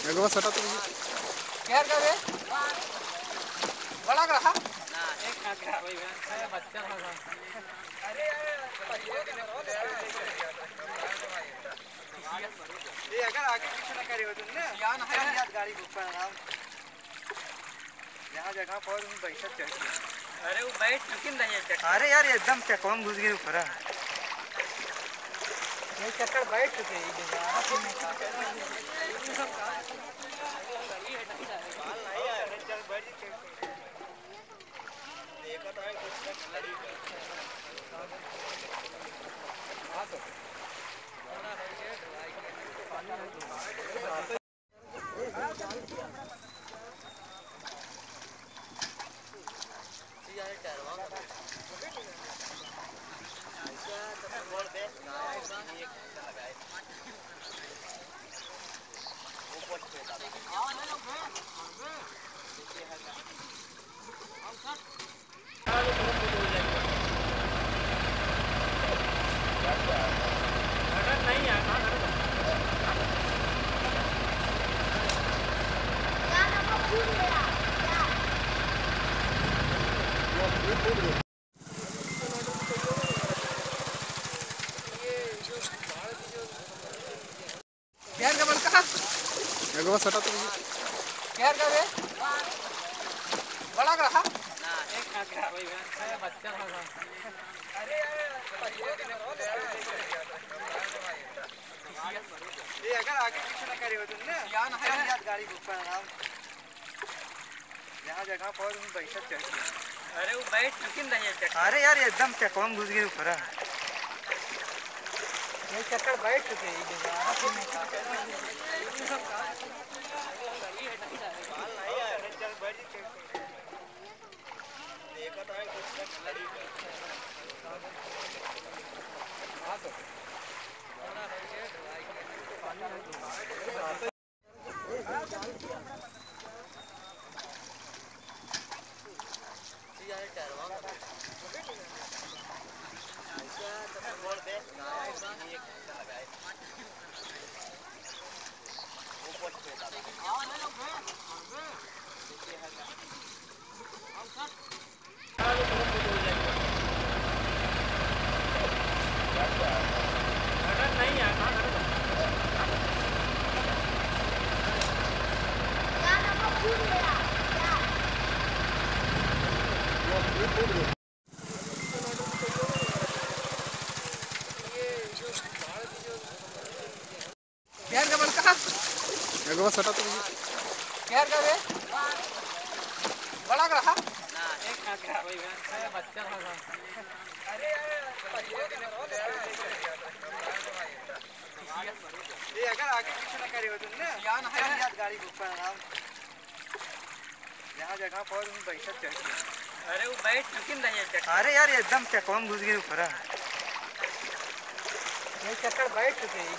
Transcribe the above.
मेरे को सटा तो क्या कर रहे बड़ा कर रहा ना एक हाथ का भाई मैं बच्चा था अरे ये अगर आगे पीछे ना करे हो तुम ना यहाँ ना है यार गाड़ी बुक पर आराम यहाँ जगह पर तुम बैठक चाहिए। अरे वो बैठ चुकी नहीं है। अरे यार एकदम चकवा में घुस गई ऊपर ये चक्कर बैठ चुके हैं यार का बड़का मेरे को सटा तो क्या कर रहे बड़ा कर रहा ना एक हाथ का भाई मैं बच्चा था अरे ये अगर आगे पीछे ना करे हो तुम ना यहाँ ना है यार गाड़ी बुक पर आराम यहाँ जगह पर तुम बैठक चाहिए। अरे वो बैठ चुकी नहीं है। अरे यार एकदम चकवा में घुस गई ऊपर ये चक्कर बैठ चुके हैं यार का बड़का मेरे को सटा तो क्या कर रहे बड़ा कर रहा ना एक हाथ का भाई मैं बच्चा था अरे ये अगर आगे पीछे ना करे हो तुम ना यहाँ ना है यार गाड़ी बुक पर आराम यहाँ जगह पर तुम बैठक चाहिए। अरे वो बैठ चुकी नहीं है। अरे यार एकदम चकवा में घुस गई ऊपर ये चक्कर बैठ चुके हैं